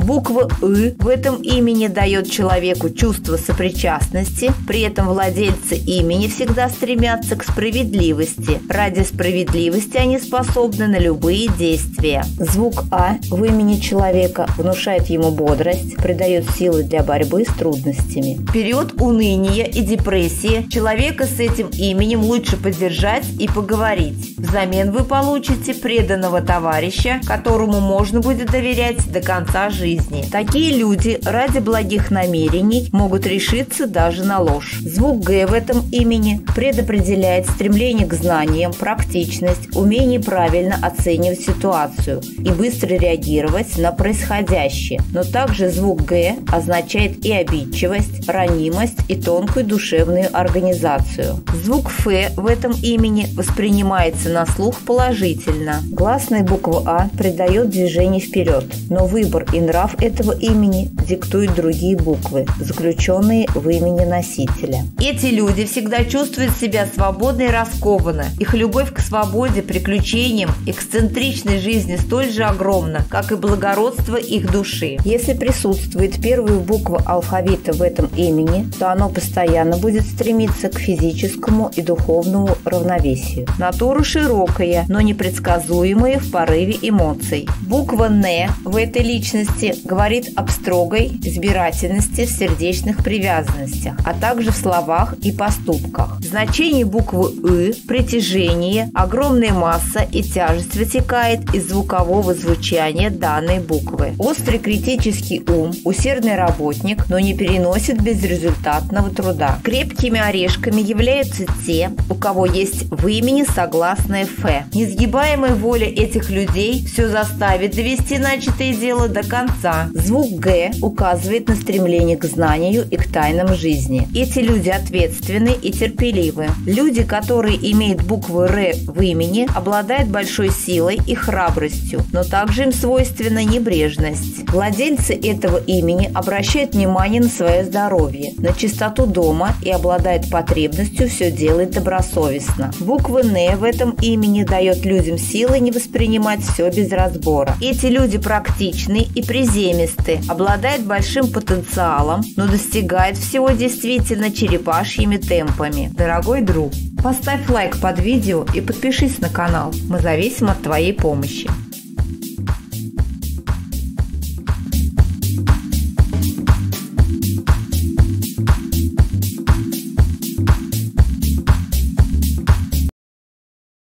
Буква «ы» в этом имени дает человеку чувство сопричастности, при этом владельцы имени всегда стремятся к справедливости. Ради справедливости они способны на любые действия. Звук «а» в имени человека внушает ему бодрость, придает силы для борьбы с трудностями. В период уныния и депрессии человека с этим именем лучше поддержать и поговорить. Взамен вы получите преданного товарища, которому можно будет доверять до конца жизни. Такие люди ради благих намерений могут решиться даже на ложь. Звук «г» в этом имени предопределяет стремление к знаниям, практичность, умение правильно оценивать ситуацию и быстро реагировать на происходящее. Но также звук «г» означает и обидчивость, ранимость и тонкую душевную организацию. Звук «ф» в этом имени воспринимается на слух положительно. Гласная буква «а» придает движение вперед, но выбор и нрав этого имени диктуют другие буквы, заключенные в имени носителя. Эти люди всегда чувствуют себя свободно и раскованно. Их любовь к свободе, приключениям, эксцентричной жизни столь же огромна, как и благородство их души. Если присутствует первая буква алфавита в этом имени, то оно постоянно будет стремиться к физическому и духовному равновесию. Натура широкая, но непредсказуемая в порыве эмоций. Буква «н» в этой личности говорит об строгой избирательности в сердечных привязанностях, а также в словах и поступках. Значение буквы «ы» – притяжение, огромная масса и тяжесть вытекает из звукового звучания данной буквы. Острый критический ум, усердный работник, но не переносит безрезультатного труда. Крепкими орешками являются те, у кого есть в имени согласное «ф». Несгибаемая воля этих людей все заставит довести начатое дело до конца. Звук «г» указывает на стремление к знанию и к тайнам жизни. Эти люди ответственны и терпеливы. Люди, которые имеют букву «р» в имени, обладают большой силой и храбростью, но также им свойственна небрежность. Владельцы этого имени обращают внимание на свое здоровье, на чистоту дома и обладают потребностью все делать добросовестно. Буква «н» в этом имени дает людям силы не воспринимать все без разбора. Эти люди практичны и приземисты, обладают большим потенциалом, но достигают всего действительно черепашьими темпами. Дорогой друг, поставь лайк под видео и подпишись на канал. Мы зависим от твоей помощи.